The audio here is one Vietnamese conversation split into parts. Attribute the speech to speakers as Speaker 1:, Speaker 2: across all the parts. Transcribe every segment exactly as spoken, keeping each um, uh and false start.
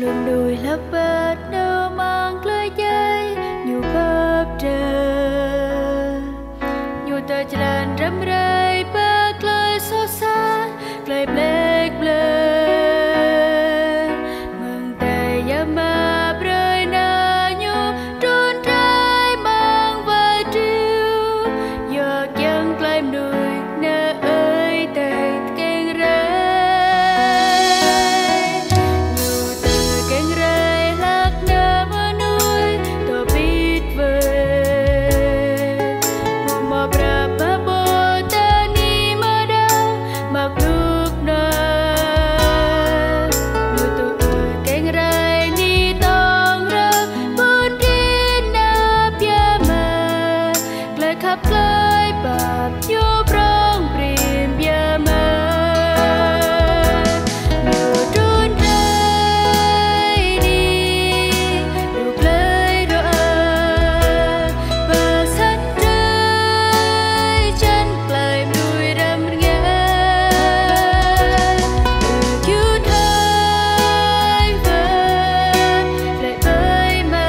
Speaker 1: luôn đùi lấp bớt đâu mang lời dây nhiều bớt trời nhiều tờ chân râm rây bớt lời xót xa lời blek blek mừng tay ya mà rơi na nhu trốn trái mang vai triu giờ chân claim nuôi nơ ơi tay keng rơi nhiều từ keng rơi lạc nơ mơ nuôi tôi biết về một mơ bra bơ bơ ta ni mơ đau mặc nước nơ nhiều từ keng rơi ni tông rơ buồn đi na bia mơ lời khắp lời bạc vô prong prim bia mơ nhiều trốn rơi đi được lời rồi và sẵn rơi chân lại đuôi đâm nghe từ cứu thời vơi lại ơi mà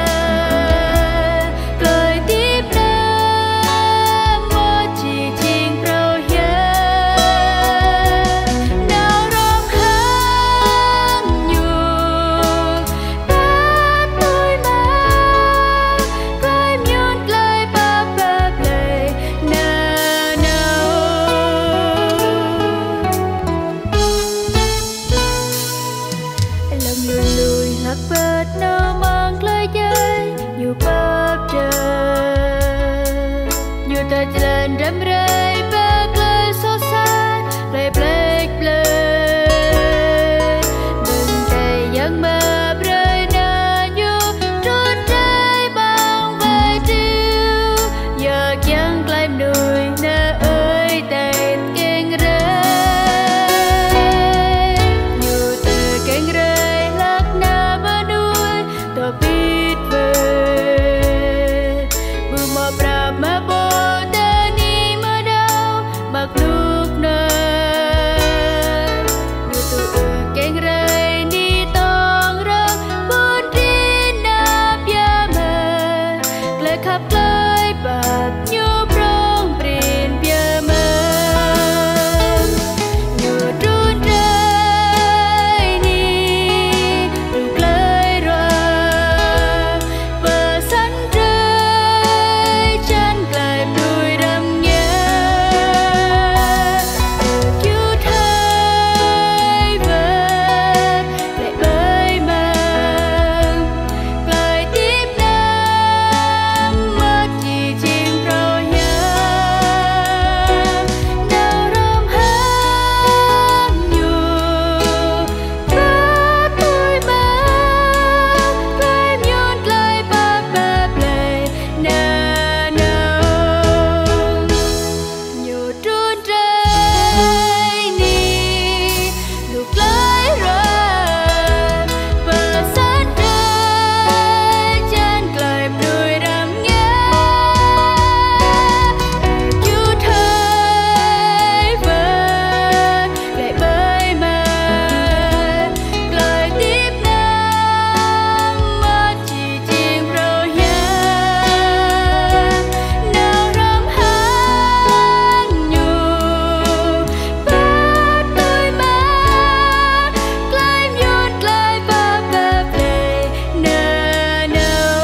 Speaker 1: lời tiếp nam mơ chỉ chính pro hiến nào rong hang nhiều bát tôi mà climb nhún lại ba ba play na nào lòng lùi lùi lạc bớt nó mang lời dây nhiều bớt trời nhiều tờ chân râm rây bớt lời xót xa lời blek blek mừng tay yang mơ rơi na nhu trốn trái bằng vai triu giờ chẳng claim nuôi nơ ơi tay keng rơi nhiều từ keng rơi lạc na mơ nuôi tôi biết về bư mơ bra mơ bồ ta ni mơ đau mặc nước nơ nhiều từ keng rơi ni tông rơ buồn đi na bia mơ lời khắp lời bạc nhô prong prin bia mơ nhiều trốn rơi đi được lời rồi và sẵn rơi chân lại đuôi đâm nhớ từ cứu thời vơi lại ơi mà lời tiếp nam mơ chỉ chính pro hiến nào rong hang nhiều bát tôi mà climb nhún lại ba ba play na nào nhiều trốn rơi đi được lời rồi và sẵn rơi chân lại đuôi đâm nghe cứu thời vơi lại bơi mà lời tiếp nam mơ chỉ chính pro hiến nào rong hang nhiều bát tôi mà climb nhún lại ba ba play na nào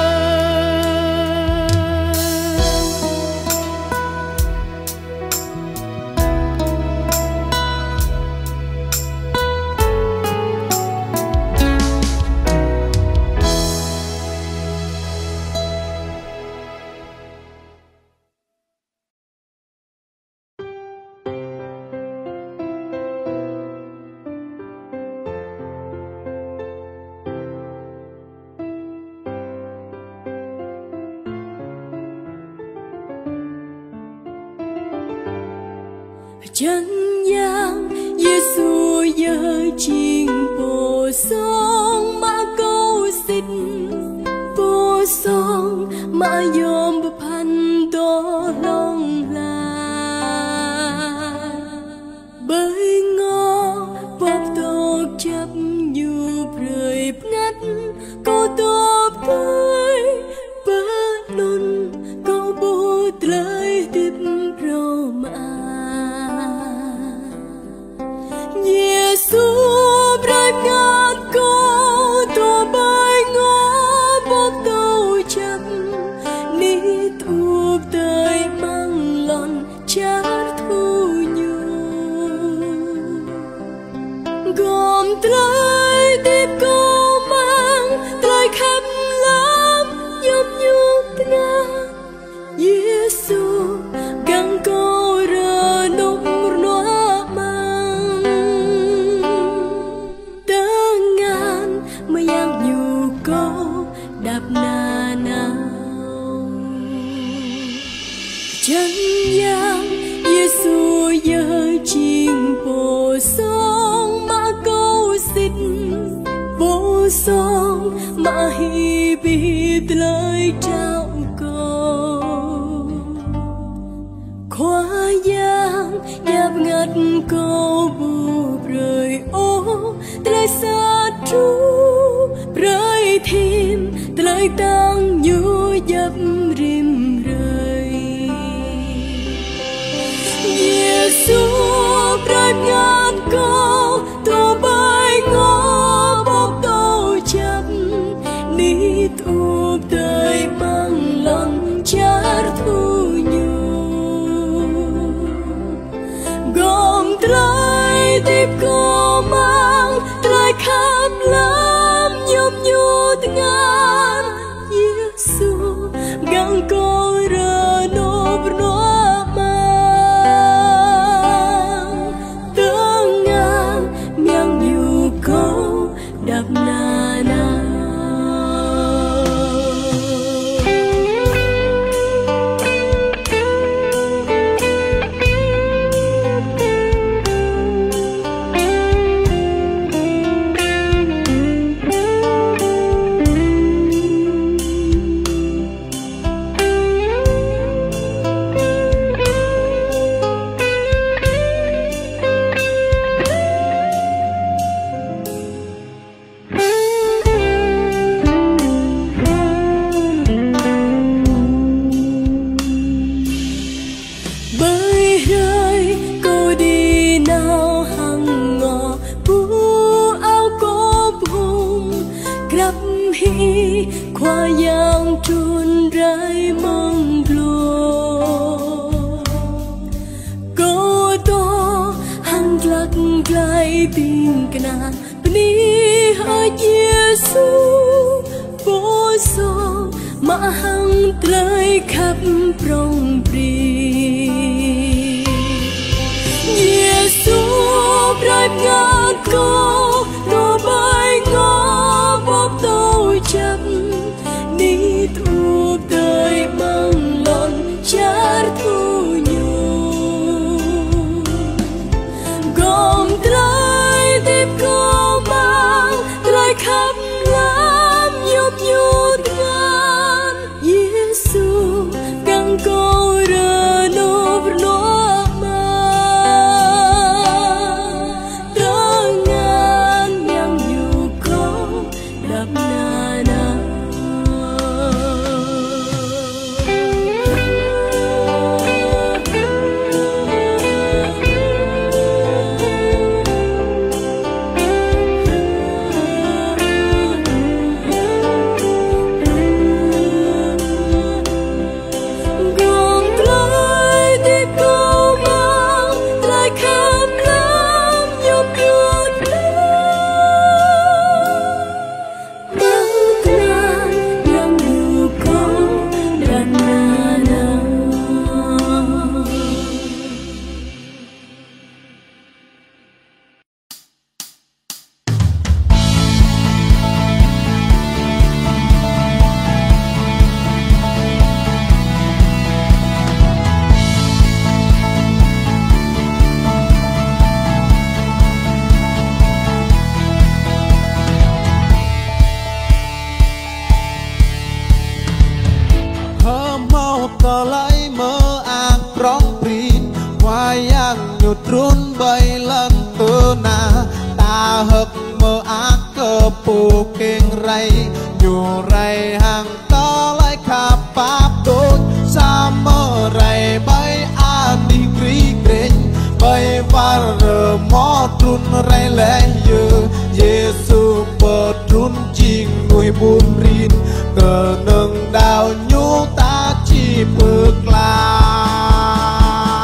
Speaker 2: chân yang Giêsu giờ chiên bồ song mà câu xịt bồ song mà yom bờ pan đó long la bởi ngõ bọc tóc chấp nhu rơi lại tiếp cô mang lại khắp lắm nhôm nhúc nga Giêsu găng cô rờ núc nóa mang tớ ngàn mới yang nhu câu đạp na nào chân yang Giêsu giờ chiên bồ sông mà câu xịt bồ sông mà hi bị lời trao câu khoa giang nhấp ngắt câu bù rơi ô lời xa trú rơi thêm lời tăng nhu dập rim rơi Giêsu rơi ngàn câu tô bay ngó bốc tô chấp ní thu đời mang lòng chát thu nhu gom trái tiếp cô mang trái khắp lắm nhôm nhu ngàn Giêsu găng cô rờ nộp nóa mang tớ ngàn miang nhu câu đạp na na khoa yang trun rai mong lùa cô to hăng lắc lại tình kena bni hơi Giêsu vô so mà hăng lại khắp prong pri Giêsu rai ngàn cô no bay ngó bốc tô chấp ní thu đời mang lon chát thu nhu gom trái tiếp cô mang trái khắp lắm nhôm nhút ngàn Giêsu găng cô rờ nộp nóa mang tớ ngàn miang nhu câu đạp na na
Speaker 3: trun bay lần từ na ta hực mơ ác cơ pu kinh ray nhu ray hàng ta lại khắp pháp đôi sa mơ ray bay an đi kri kren bay var mò trun ray lẽ như Giêsu bờ trun chinh nuôi bùn rin cờ nâng đào nhu ta chỉ bước la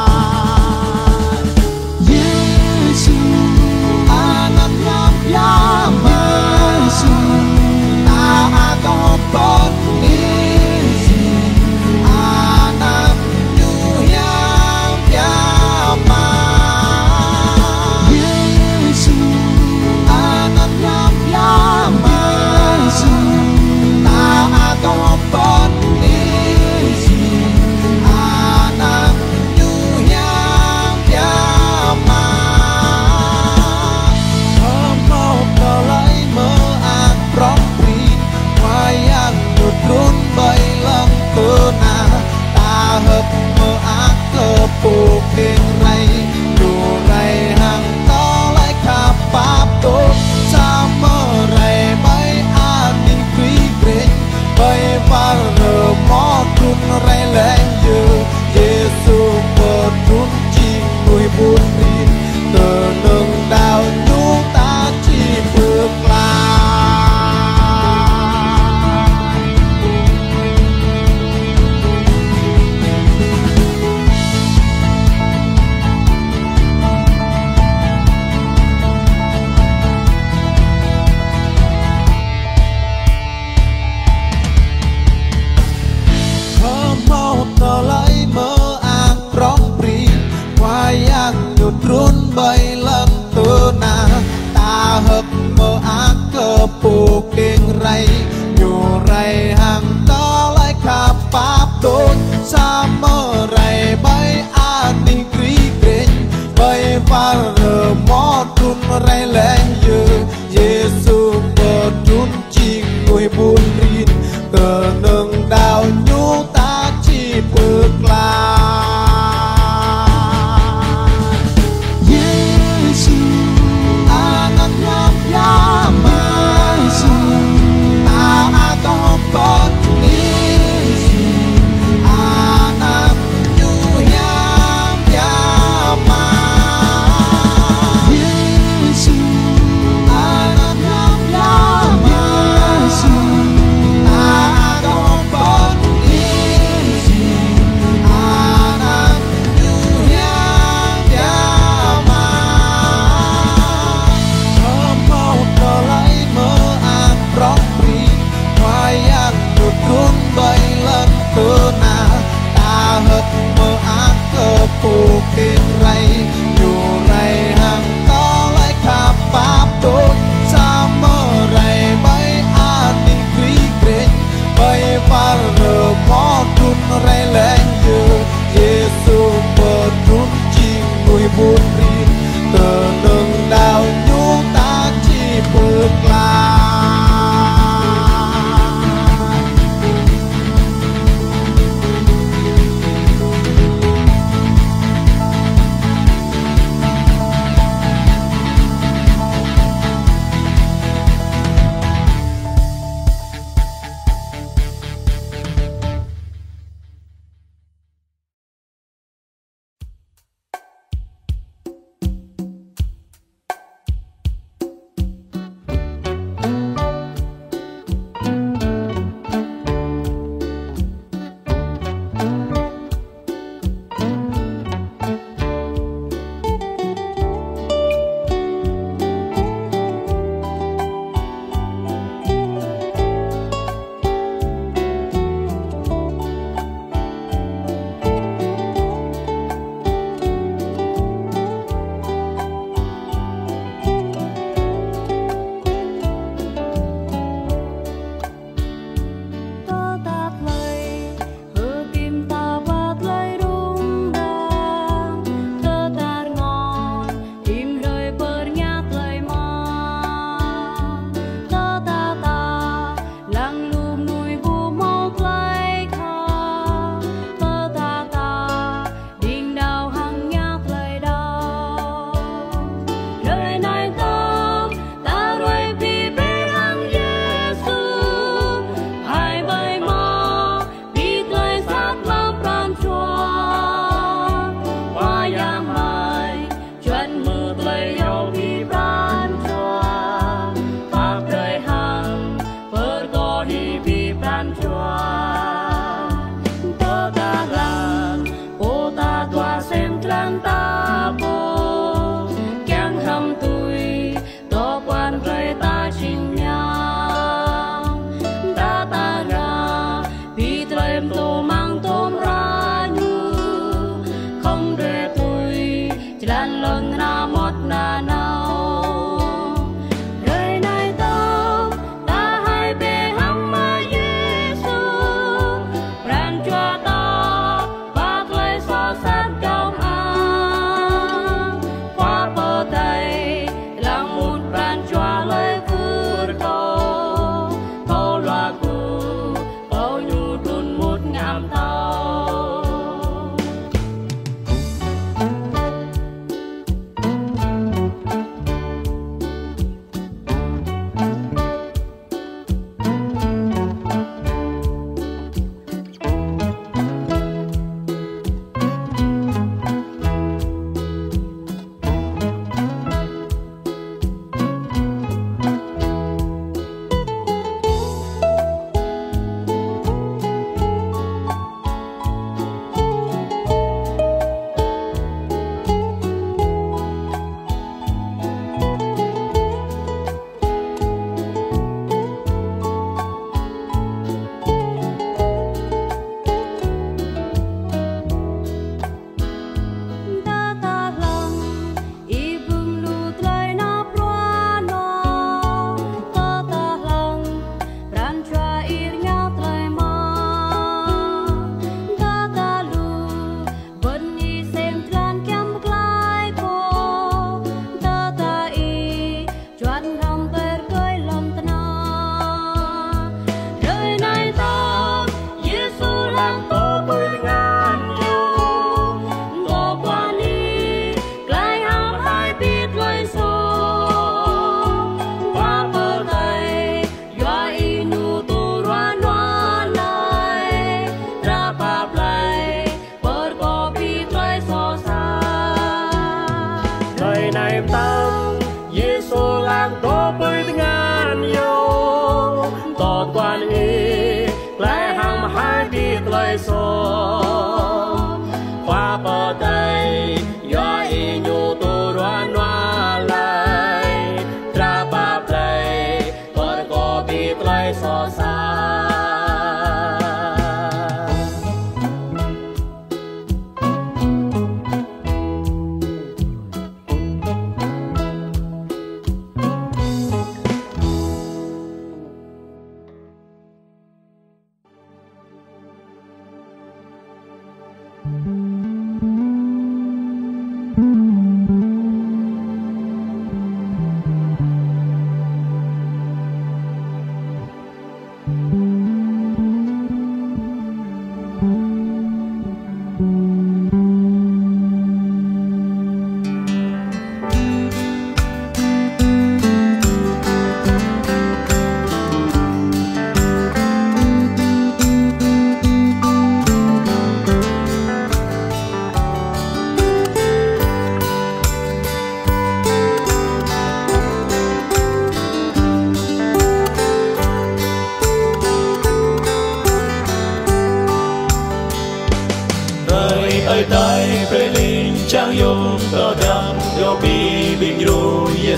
Speaker 3: Yeah. kinh ray nhiều ray hàng ta lại khắp pháp đôi sa mơ ray bay an ninh kri kren bay pha rờ mó trun ray lên như Giêsu bờ trun chi ngồi buồn rin cờ nâng đào nhú ta chỉ bước la Giêsu anak nyama ta atau kau Yesus anak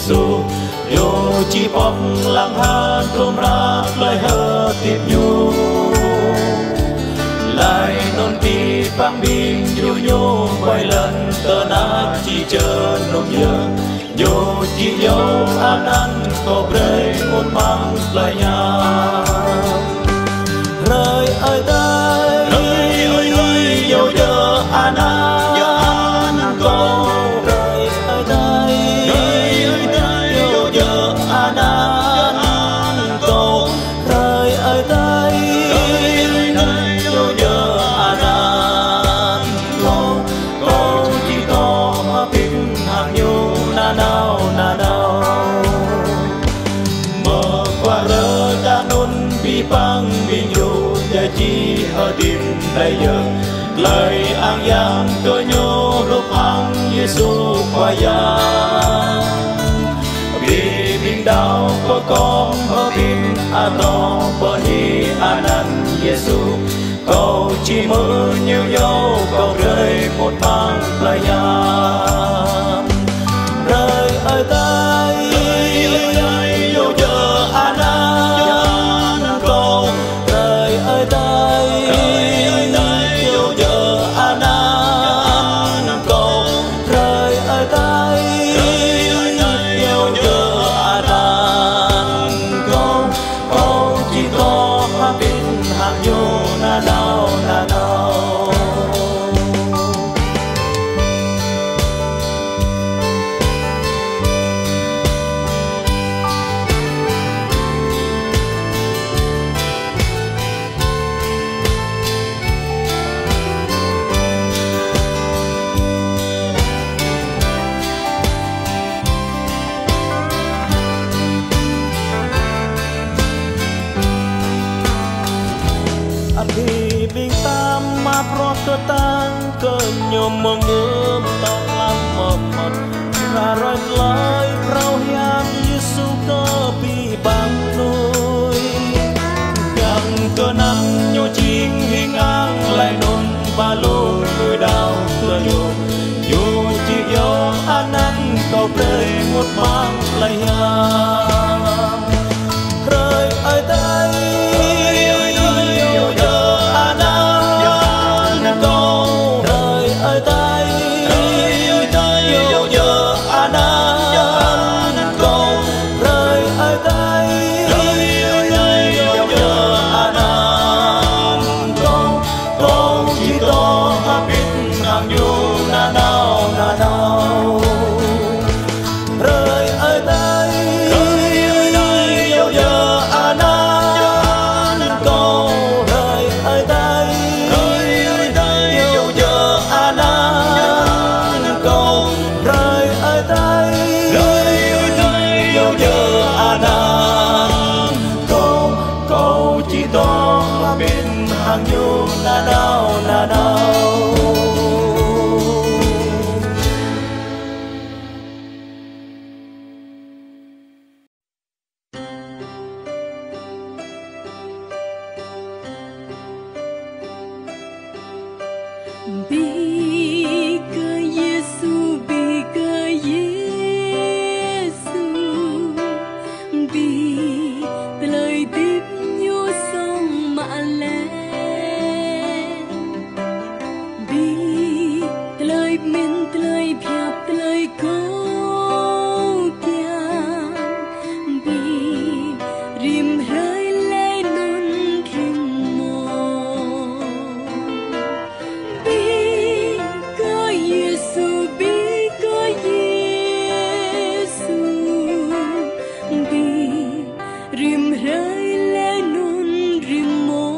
Speaker 4: Giêsu yo chỉ bọc lặng hát thôm ra lời hơ tiếp nhu lại non ti bang bình nhu nhu quay lần tơ nát chỉ chờ nôm nhớ yo chỉ yo an an có bơi một mang lời nhà lời ơi tới lời ơi tới yo yo an an có lời ơi tới lời ơi tới yo yo an an có lời ơi tới lời ơi tới yo yo an an có có chỉ có biết hàng nhu na nào na nào mở qua lỡ đã nôn bị băng bị nhu giờ chỉ ở tim đây giờ lời an giang cơ nhô lúc ăn Giêsu qua ya vì bình đau có con ở bình a to bờ đi anan Giêsu cầu chỉ mơ nhiều dấu cầu rơi một mang lời ya rơi ơi tay yêu chờ anan cầu rơi ơi tay yêu chờ anan cầu rơi ơi tay yêu chờ anan cầu cầu chỉ có biết hàng vô na nào na nào Abi bing tam ma pro cơ tan cơ nhom mong ươm tao lắm một một ra rồi lời rau hiam Giêsu cơ bi bằng nuôi yang cơ nắng nhu chinh hình ang lại nôn ba lô người đau cơ nhu nhu chỉ yo an an cầu rơi một mang lại hiam rơi ơi tay hàng nhu na nào na nào
Speaker 2: bi cơ Giêsu bi cơ Giêsu bi lời tiếp nhu sông mạ lẽ lời mình lời phiệp lời câu kian bi rim rơi lên nun rim mồ bi cơ Giêsu bi cơ Giêsu bi rim rơi lên nun rim mồ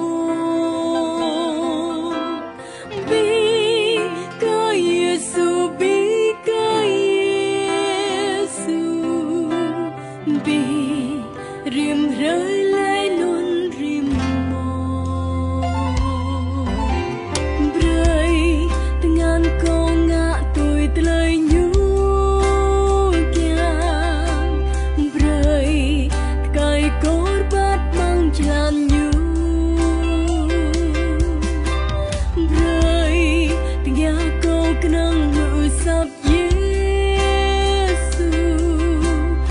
Speaker 2: rim rơi lên nun rim mồ rơi dengan kau ngak tôi lời nhu kian rơi kai korbat mang jalan nhu rơi dengan kau kenang usap Yesu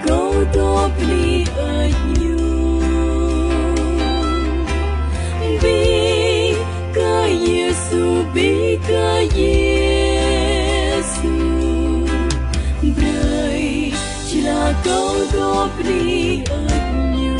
Speaker 2: câu đó bli ở nhu bi cơ Giêsu bi cơ Giêsu bơi chỉ là câu đó bli ở nhu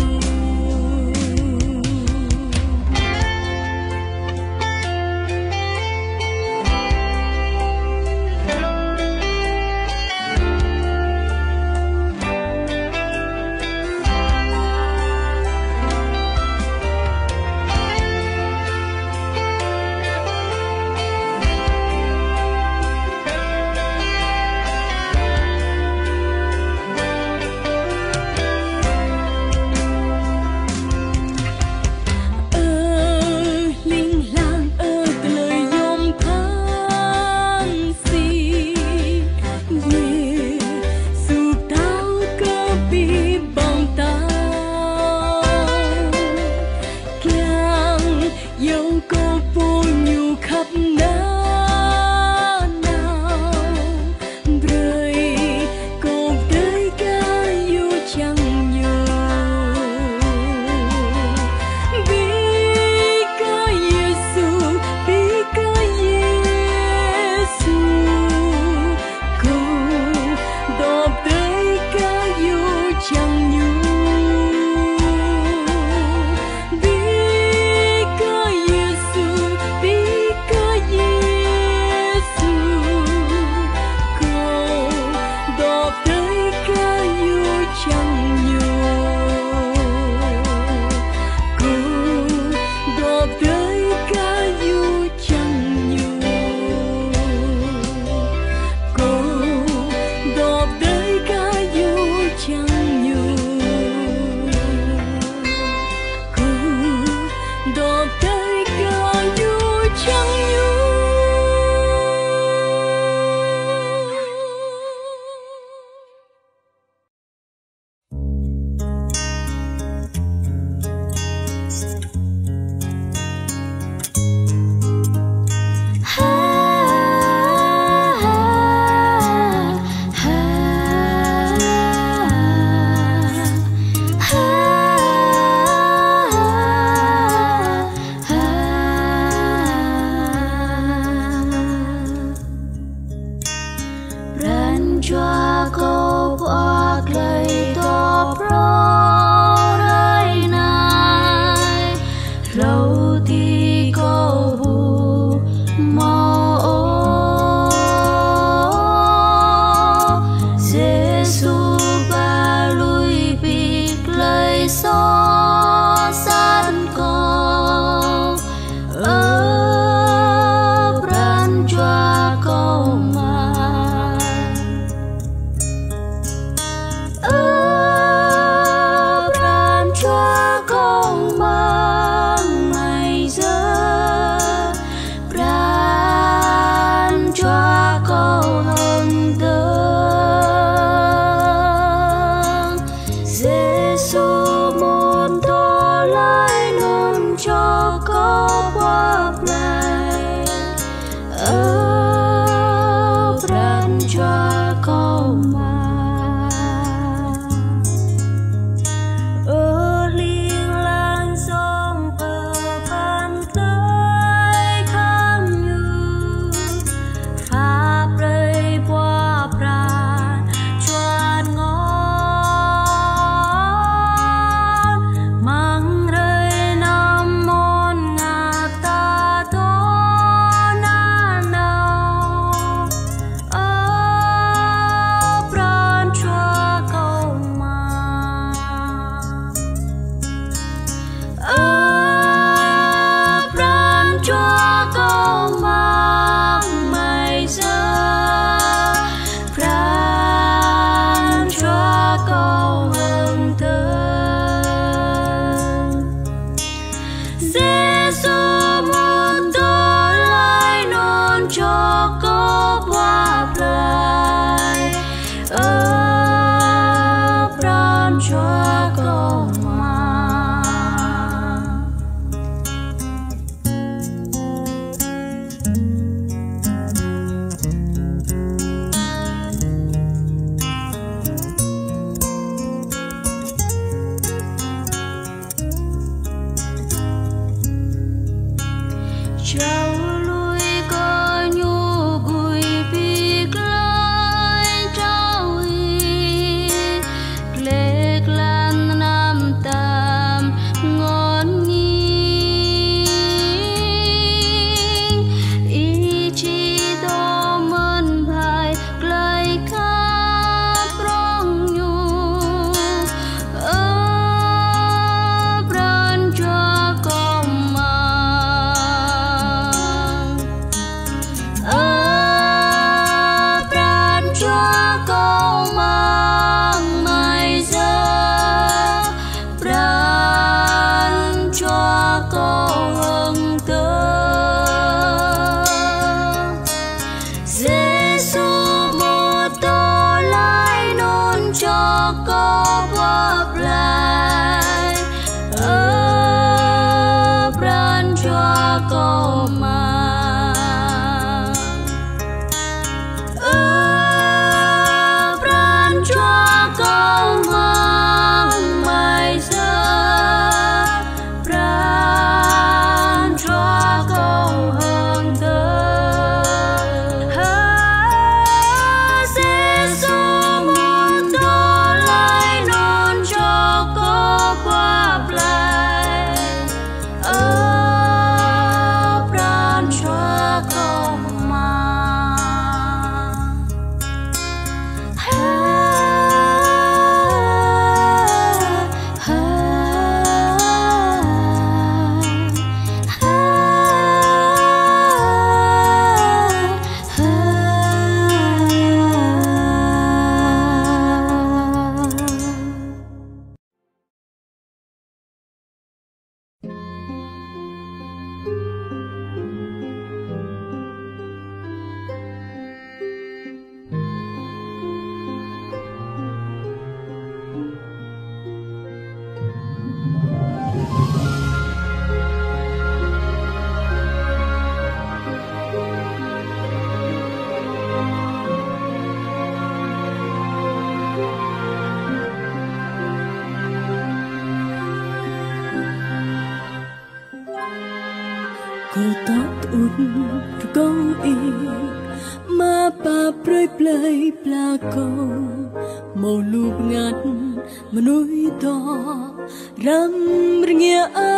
Speaker 2: hờ tóc út câu y mà bà prơi play pla câu màu lục ngắt mà núi to ram ringia a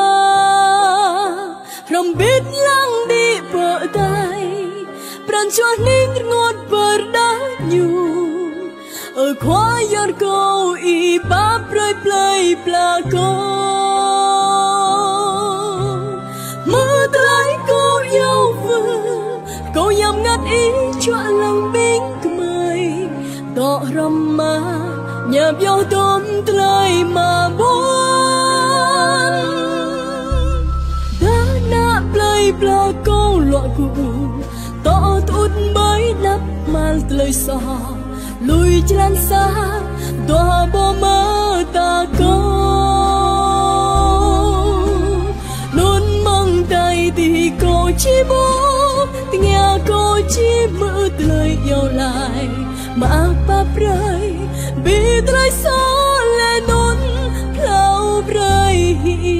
Speaker 2: ram biết lăng đi vợ tay pran cho ninh ngọt bờ đá nhu ở khóa giọt câu y bà prơi play pla câu mưa tới cô yêu vừa cô yam ngắt ý cho lòng bình mời tọ râm ma nhà biao tôm tơi mà buồn đã na play pla câu loại cụ tọ tút mới nắp mal tơi xò lùi chân xa tòa bò mơ ta câu nôn mong tay thì cô chỉ bố nghe cô chỉ mơ lời yêu lại mà bà rơi bị trời gió lên nôn lao rơi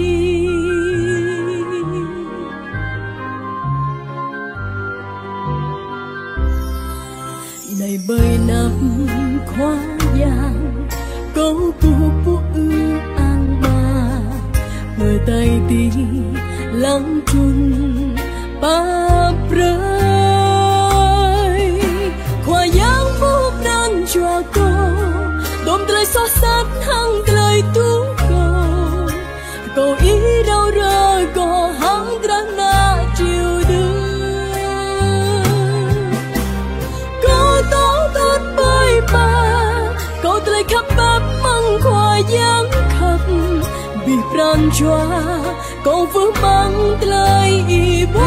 Speaker 2: này bơi nằm khoa vàng câu phụ phụ ư an mà người tay tí lắng chun bà rơi khoa vàng vô nan cho cô đom tơi xót sát hăng tơi tú cô cô ý đâu rơi cô hăng trăng na chiều đưa cô tố tốt bơi ba cô tơi khắp bắp măng khoa vàng khắp bị pran choa cô vướng băng tơi y bó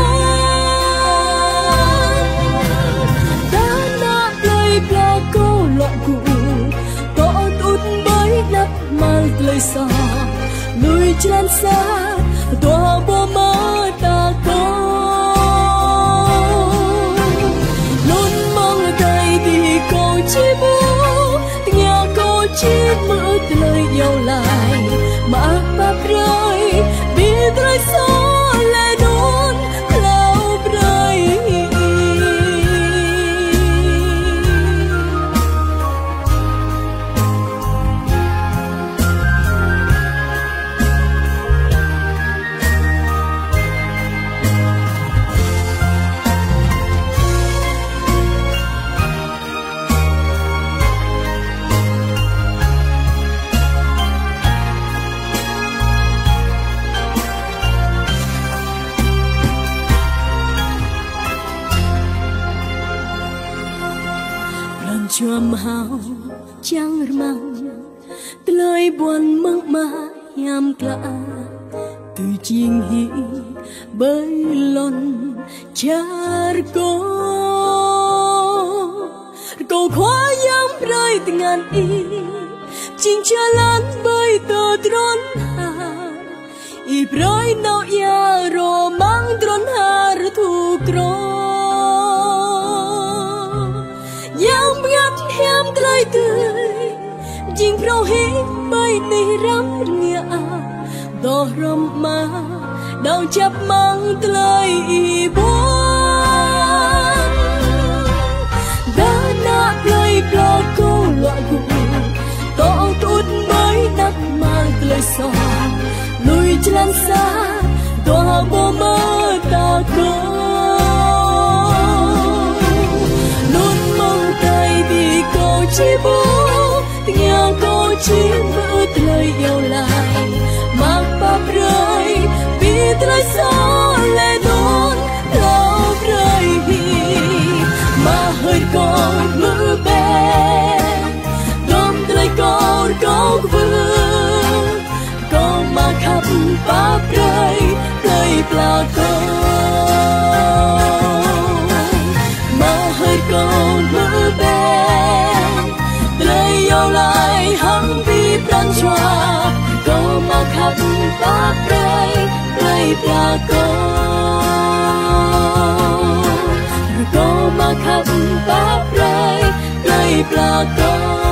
Speaker 2: là cô loại cụ có út mới nắp mang lời xò lùi chân xa tòa bố mơ ta có luôn mong tay thì cô chỉ bố nhà cô chỉ mơ lời yêu lại mà bà rơi bị trời gió lại đón lao rơi chuam hao chang mang lời buồn mong mà yam cả từ chiêng hi bơi lon char cô cô khóa yam rơi tình ngàn y chinh cha lan bơi tơ trốn hà y rơi nao ya ro mang trốn hà thu kro yang ngắt hem trai tươi jing pro hi bay ni ram nghĩa đo ram ma đau chắp mang trai y buồn đã na play pla cô loại cụ to tút mới nắp mang trai xò lùi chân xa tòa bố mơ ta có chỉ bố nhà cô chỉ mơ lời yêu lại mà bà rơi bị trời gió lại đón lao rơi mà hơi còn mưa bé đom trời còn có vương có mà khắp bà rơi rơi là cô mà hơi còn mưa bé yêu lại hăng vi pran choa câu mà khắp bắp rơi rơi là câu câu mà khắp bắp rơi rơi là câu